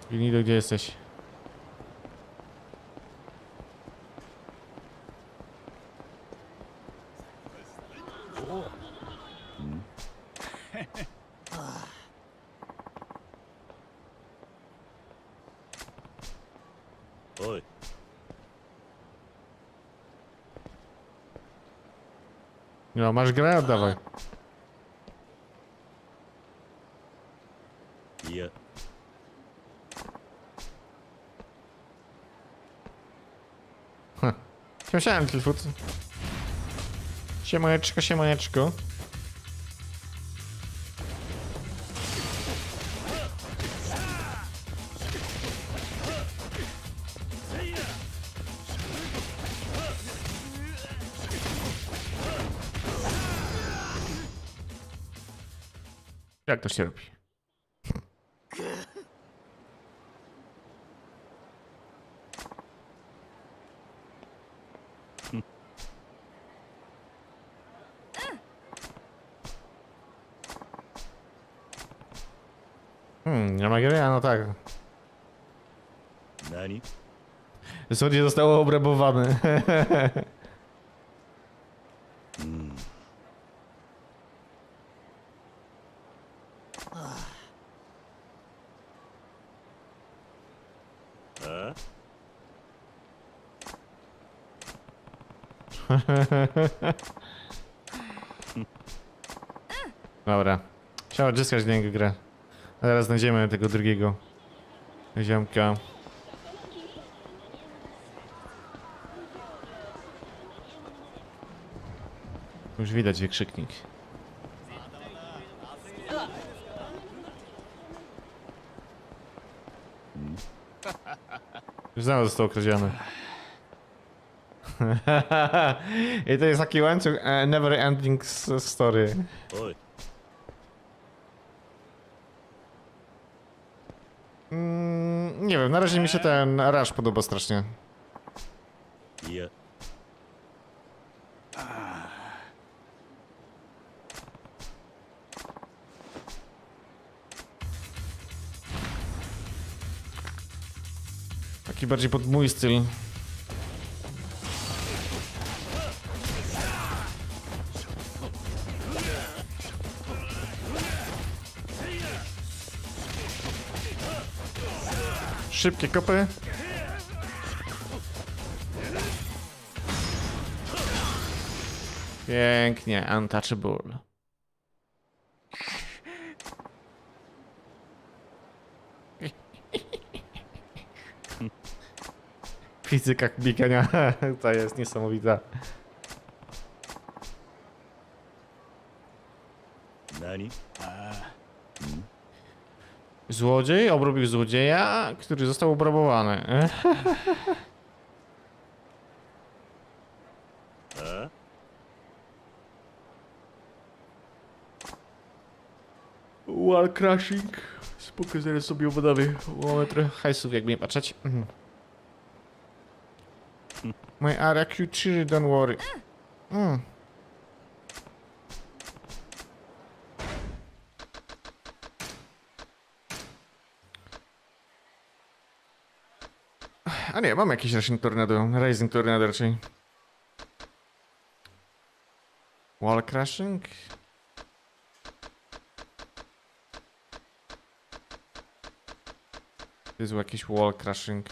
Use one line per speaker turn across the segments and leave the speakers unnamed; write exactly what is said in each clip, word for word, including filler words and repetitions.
Gnido, gdzie jesteś?
Oj.
No, masz grę? Oddawaj.
Ja.
Myślałem tylko. Siemaneczko, siemaneczko. Jak to się robi? Hmm, nie ma gry? A no tak.
Nani?
Słodzie zostało obrabowane.
Hmm. A?
Dobra. Trzeba odzyskać do niego grę. A teraz znajdziemy tego drugiego ziomka. Już widać wykrzyknik. Już znowu został okradziony. I to jest taki łańcuch uh, never ending story.
Oj.
Mm, nie wiem, na razie mi się ten Rush podoba strasznie.
Ja.
Taki bardziej pod mój styl. Szybkie kopy. Pięknie, untouchable. Fizyka biegania to jest niesamowita.
Nani?
Złodziej obrobił złodzieja, który został obrabowany.
A?
Wall crashing. Spoko, zaraz sobie obadawię. Mamy trochę hajsów, jakby nie patrzeć. Mhm. My area Q trzy, don't worry. Mm. A nie, mam jakiś Rushing Tornado, Rising Tornado raczej. Wall crashing? To jest jakiś wall crashing.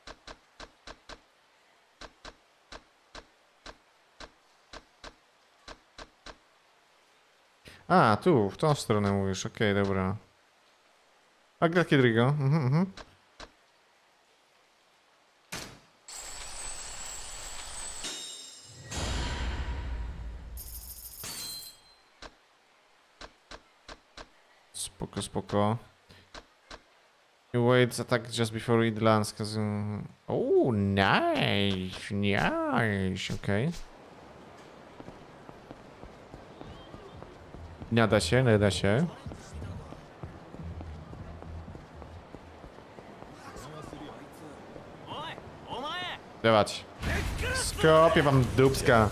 A, tu, w tą stronę mówisz, okej, okay, dobra. A gra Kiedrigo, mhm, mhm. Spoko, spoko. You wait attack just before it lands, cause... Um... Oh, nice, nice, okej. Okay. Nie da się, nie da się. Dawać. Skopię wam dupska.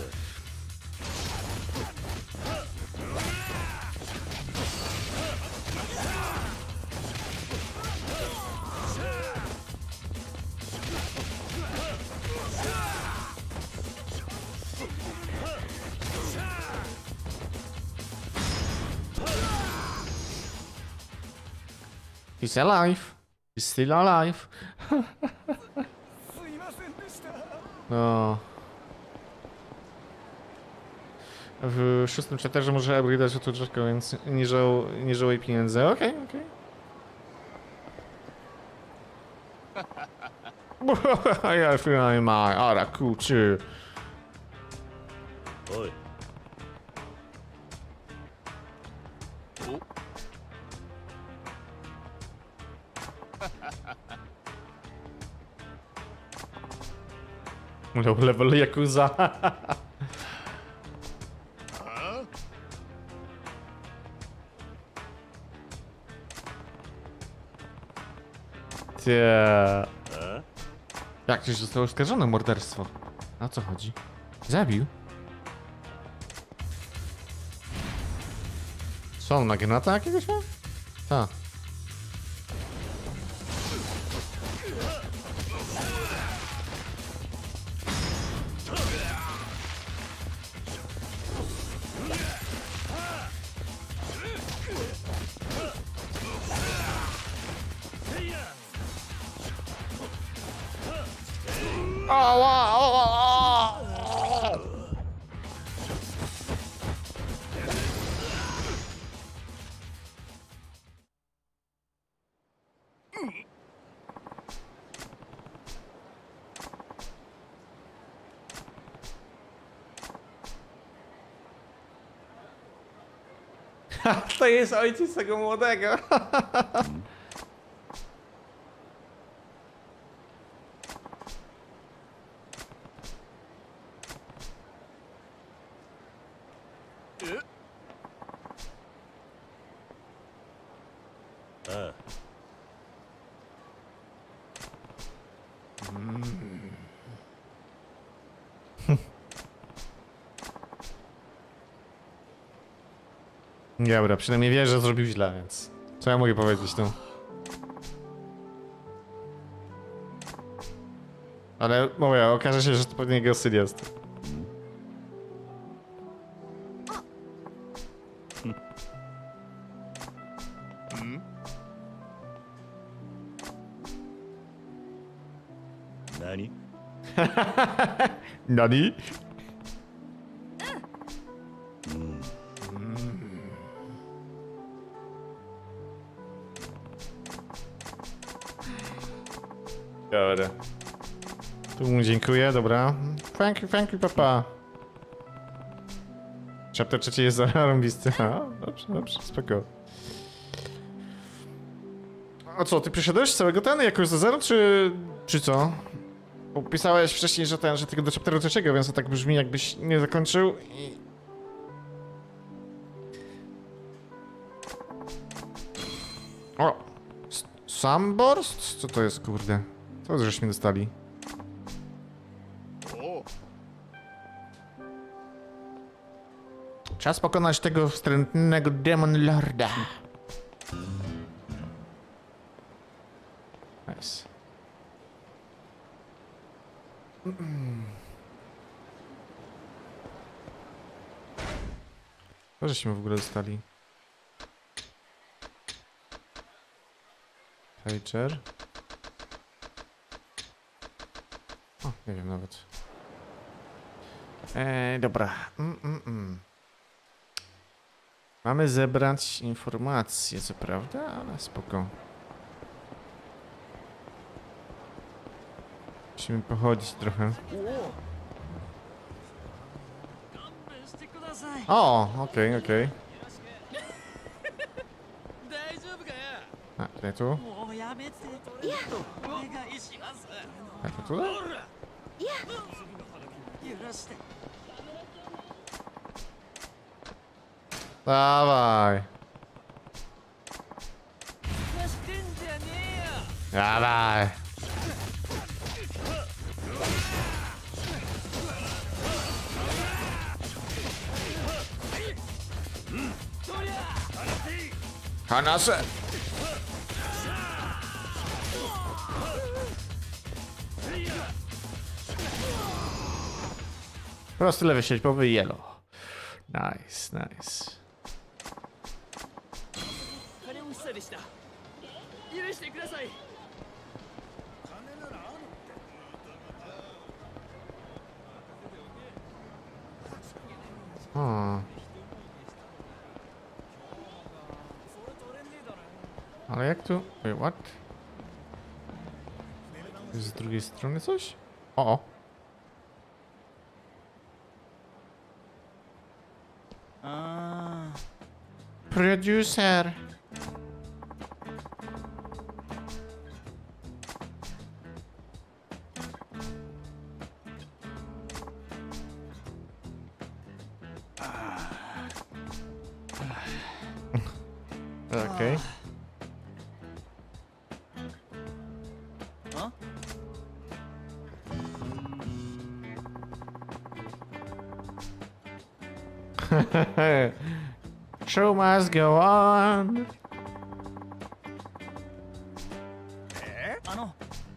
He's alive. He's still alive. No. W szóstym chapterze może upgrade'ać o to drzewko, więc nie, żał, nie żałuj pieniędzy. Okej, okay, okej. Okay. Ja finalnie ma, ara kurczy.
Oj.
Low level Yakuza. Tie. Jak ktoś został oskarżony o morderstwo? O co chodzi? Zabił? Co on ma gnata jakiegoś ma? Tak. O, o, o, o. To jest ojciec tego młodego.
A.
Dobra, przynajmniej wiesz, że zrobił źle, więc co ja mogę powiedzieć tu? Ale mówię, okaże się, że to pewnie jego syn jest.
Nani?
Nani? Dobra. Tu mu dziękuję, dobra. Thank you, thank you, papa. Chapter trzeci jest zarąbisty. A, dobrze, dobrze, spoko. A co, ty przyszedłeś całego ten jakoś za zero, czy... czy co? Bo pisałeś wcześniej, że ten, że tylko do chapteru trzeciego, więc to tak brzmi, jakbyś nie zakończył i... O! S- Sunburst? Co to jest, kurde? Co żeśmy dostali? Czas pokonać tego wstrętnego Demon Lorda. Nice. Co żeśmy w ogóle dostali? Pager. O, nie wiem nawet. Eee, dobra. Mm, mm, mm. Mamy zebrać informacje, co prawda, ale spoko. Musimy pochodzić trochę. O, okej, okay, okej. Okay. A, tutaj tu? A, to tutaj? Dawaj. Dawaj. Hanase. Prosty lewy siedzibowy i yellow. Nice, nice.
許してください。
Hmm. Ale jak tu? Wait, what? Jest z drugiej strony coś? O, o. Producer. Okej. Okay. Show must go on.
あの。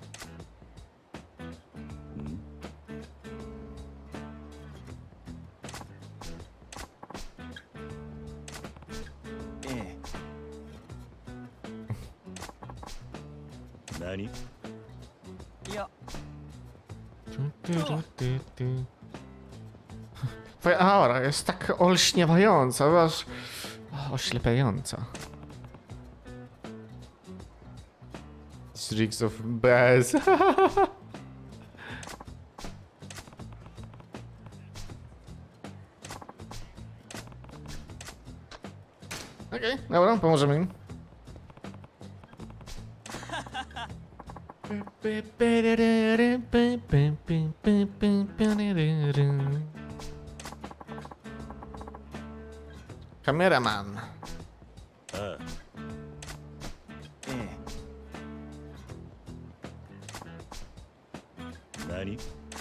ええ。
何？
いや。
Twoja aura jest tak olśniewająca, aż oślepiająca. Streaks of Bez. Okej, okay, dobra, pomożemy im. Kameraman.
ああ、
ええ。
何？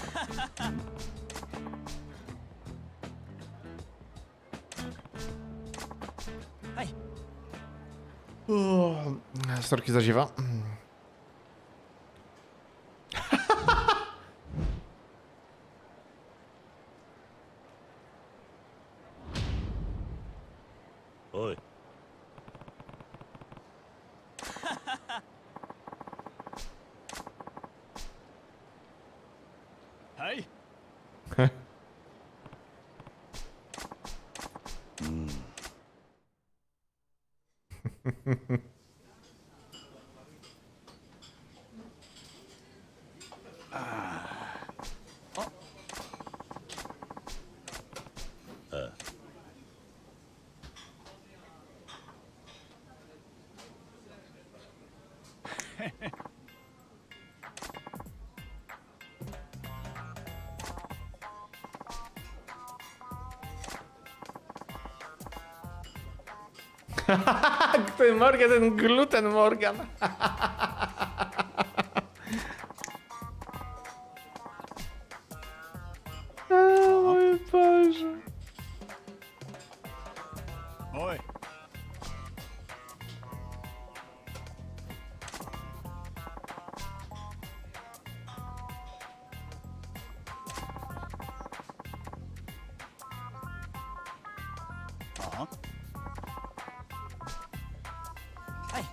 はい。
Storki zaziewa.
Oj.
Hej.
Ten Morgan, ten gluten Morgan. O mój Boże.
Oj. Aha. Hej.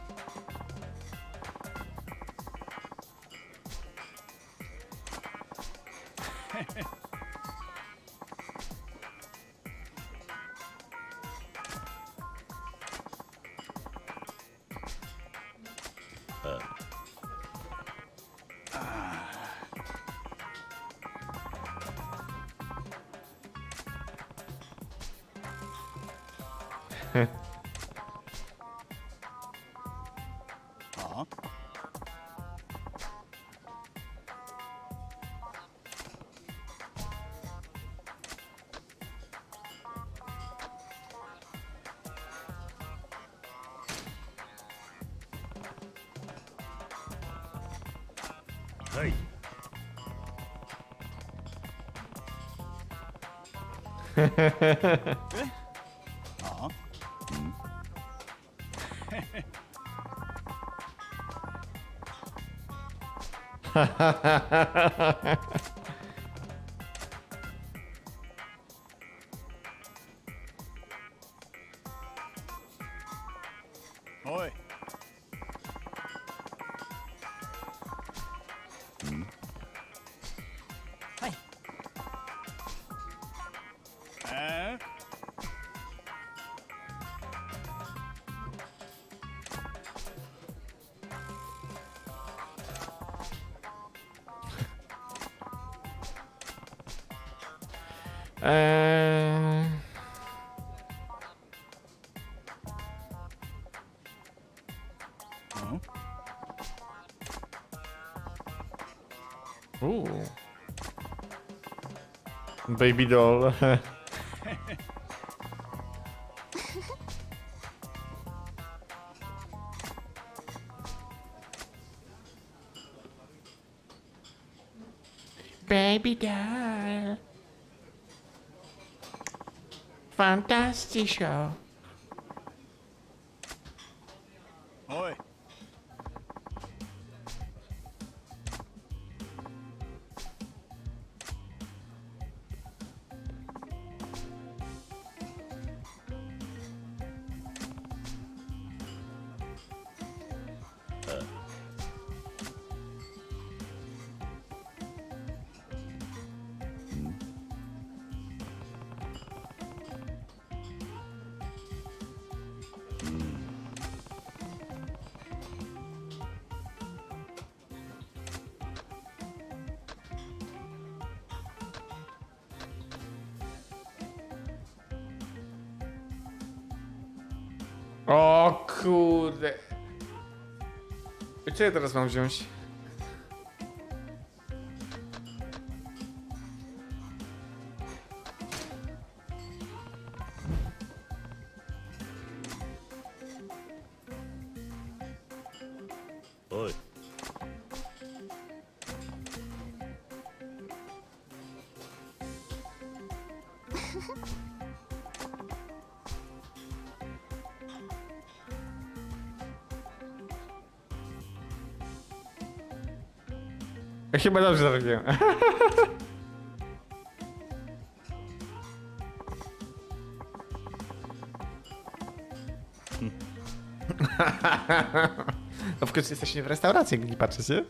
Aha.
Hej.
Eh? Aha. Oj.
Eee...
No.
Uuu. Baby doll. Baby doll. Fantastico.
Oj.
O kurde. Co ja teraz mam wziąć?
Oj.
Chyba dobrze zrobiłem. No w końcu jesteście w restauracji, jak nie patrzycie.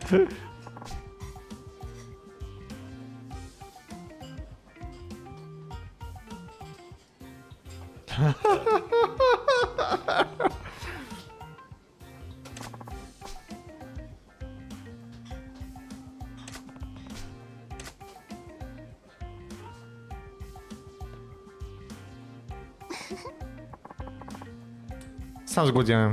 Sam zgłodziłem.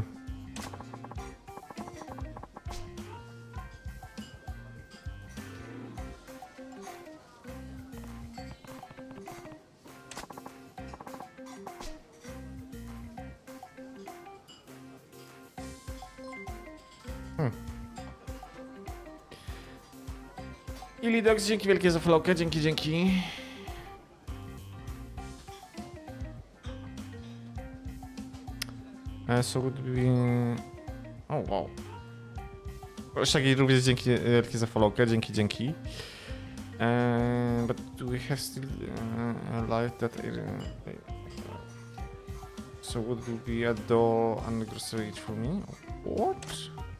Hmm. I Lidox, dzięki wielkie za followkę, dzięki, dzięki. Uh, so would be... Oh wow. Shaggy również dzięki wielkie za followkę, dzięki, dzięki. Uh, but do we have still uh, a light that area? So would be a door and grocery for me? What?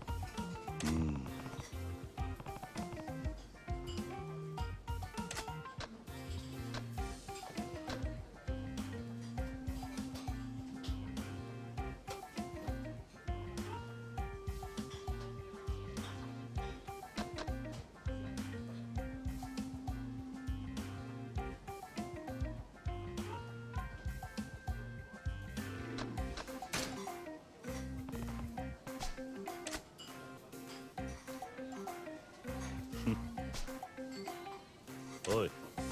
Oj.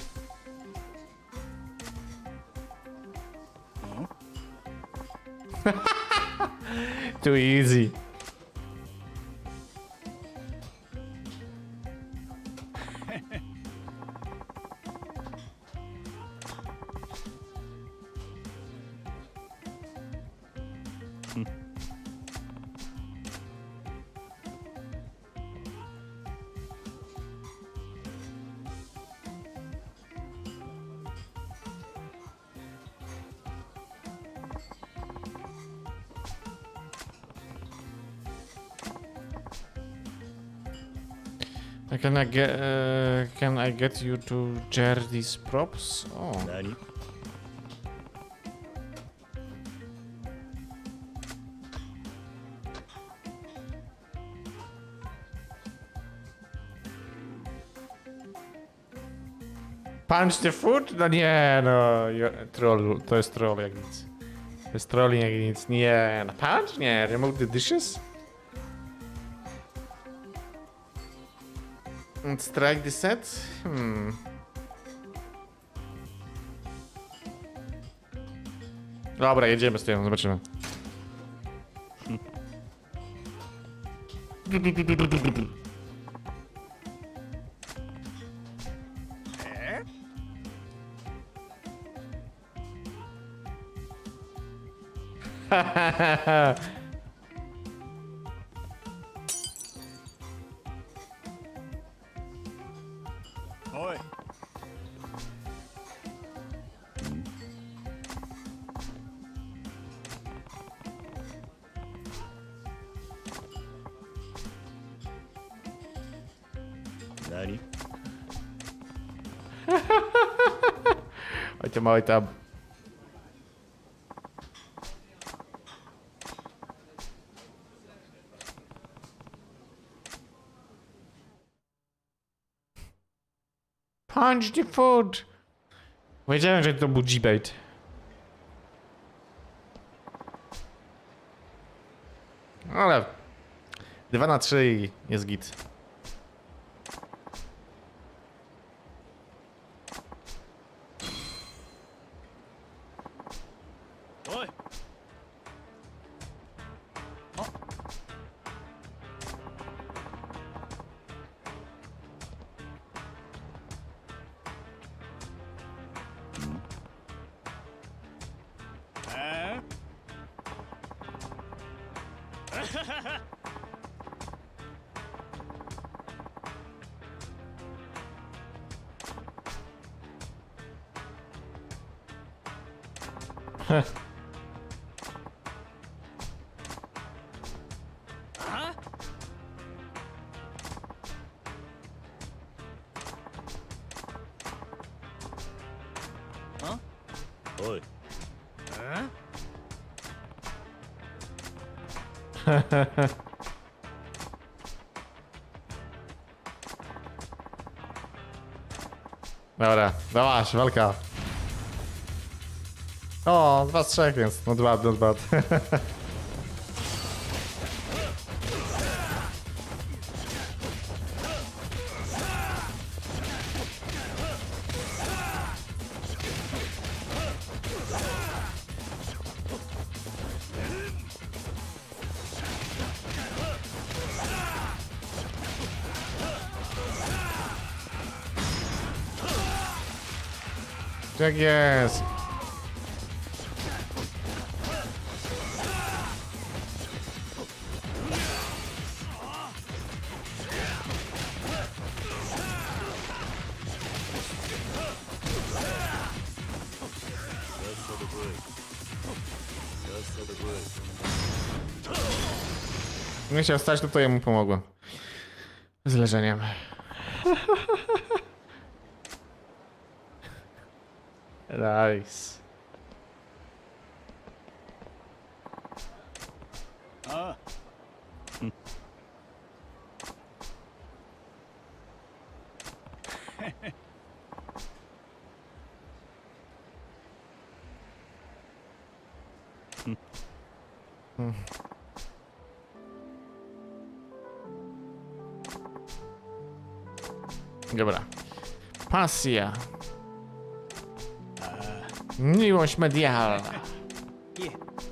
No.
Too easy. Can I get uh, can I get you to share these props? Oh.
Nani?
Punch the food? No nie, no. jo- Troll, to jest troll jak nic. To jest trolling jak nic. Nie, no punch? Nie, remove the dishes? And strike the set? Hmm. Dobra, jedziemy z tym, zobaczymy.
Oj.
Nani?
Oj, to mały tam. Punch the food! Wiedziałem, że to był G-bait. Ale... dwa na trzy i jest git.
Oj. E? Aha.
Oj.
E?
Dobra, dałaś, walka. O, dwa z trzech, więc not bad, not bad. Tak jest.
Just for the break. Just for the break.
Nie chciał stać, to to jemu pomogło. Z leżeniem. Nice.
A.
Dobra. Pasja. Miłość medialna.
Je.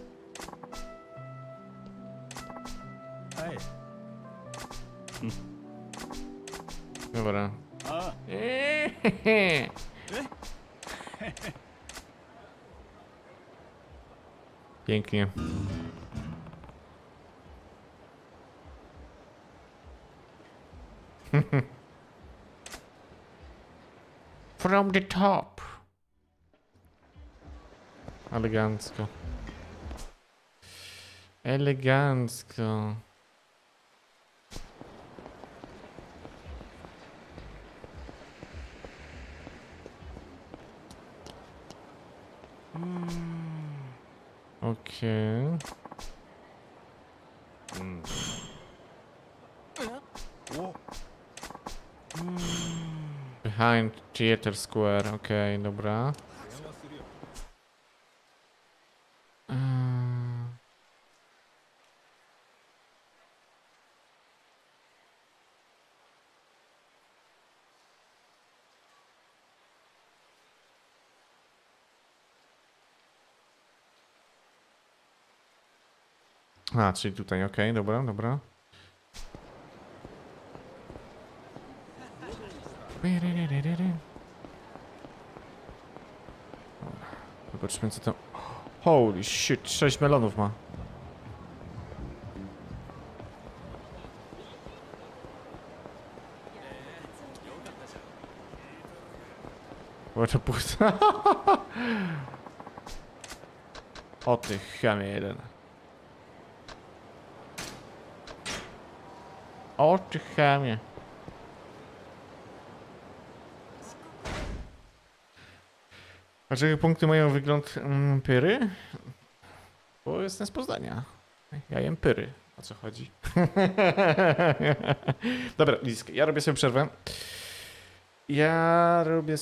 Ej.
Dobra.
A.
Pięknie. From the top. Elegancko. Elegancko. Okej.
O.
Behind Theater Square, okej, okay, dobra. Eee. A, czyli tutaj, okej, okay, dobra, dobra. Zobaczmy co tam... Holy shit, sześć melonów ma. Bo to pusta. O ty chamie jeden. O ty chamie. Dlaczego punkty mają wygląd mm, pyry? Bo jestem z Poznania. Ja jem pyry. O co chodzi? Dobra, Lisk, ja robię sobie przerwę. Ja robię